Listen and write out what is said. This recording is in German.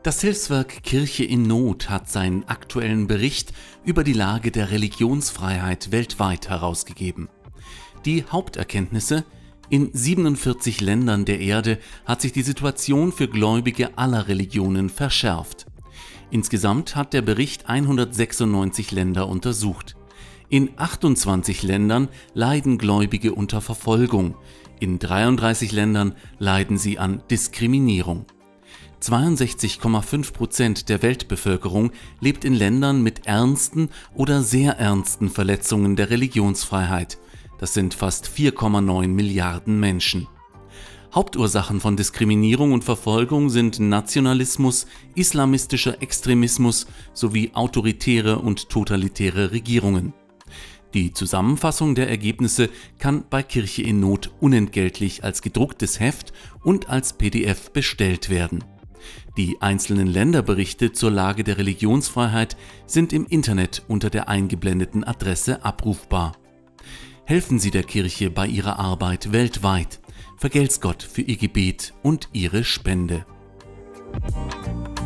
Das Hilfswerk Kirche in Not hat seinen aktuellen Bericht über die Lage der Religionsfreiheit weltweit herausgegeben. Die Haupterkenntnisse: In 47 Ländern der Erde hat sich die Situation für Gläubige aller Religionen verschärft. Insgesamt hat der Bericht 196 Länder untersucht. In 28 Ländern leiden Gläubige unter Verfolgung, in 33 Ländern leiden sie an Diskriminierung. 62,5% der Weltbevölkerung lebt in Ländern mit ernsten oder sehr ernsten Verletzungen der Religionsfreiheit. Das sind fast 4,9 Milliarden Menschen. Hauptursachen von Diskriminierung und Verfolgung sind Nationalismus, islamistischer Extremismus sowie autoritäre und totalitäre Regierungen. Die Zusammenfassung der Ergebnisse kann bei Kirche in Not unentgeltlich als gedrucktes Heft und als PDF bestellt werden. Die einzelnen Länderberichte zur Lage der Religionsfreiheit sind im Internet unter der eingeblendeten Adresse abrufbar. Helfen Sie der Kirche bei ihrer Arbeit weltweit. Vergelt's Gott für Ihr Gebet und Ihre Spende.